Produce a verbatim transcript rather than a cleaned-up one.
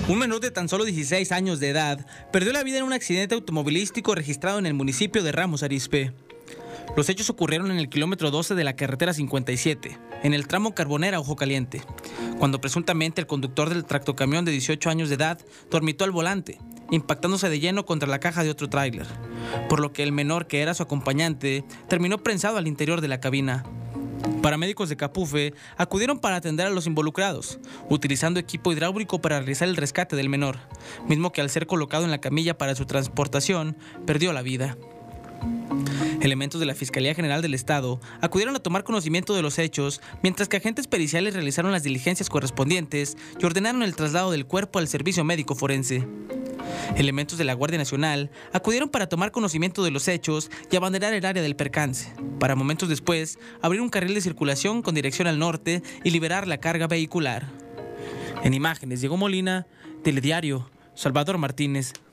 Un menor de tan solo dieciséis años de edad perdió la vida en un accidente automovilístico registrado en el municipio de Ramos Arizpe. Los hechos ocurrieron en el kilómetro doce de la carretera cincuenta y siete, en el tramo Carbonera-Ojo Caliente, cuando presuntamente el conductor del tractocamión de dieciocho años de edad dormitó al volante, impactándose de lleno contra la caja de otro tráiler, por lo que el menor, que era su acompañante, terminó prensado al interior de la cabina. Paramédicos de Capufe acudieron para atender a los involucrados, utilizando equipo hidráulico para realizar el rescate del menor, mismo que al ser colocado en la camilla para su transportación, perdió la vida. Elementos de la Fiscalía General del Estado acudieron a tomar conocimiento de los hechos, mientras que agentes periciales realizaron las diligencias correspondientes y ordenaron el traslado del cuerpo al servicio médico forense. Elementos de la Guardia Nacional acudieron para tomar conocimiento de los hechos y abanderar el área del percance, para momentos después abrir un carril de circulación con dirección al norte y liberar la carga vehicular. En imágenes, Diego Molina, Telediario, Salvador Martínez.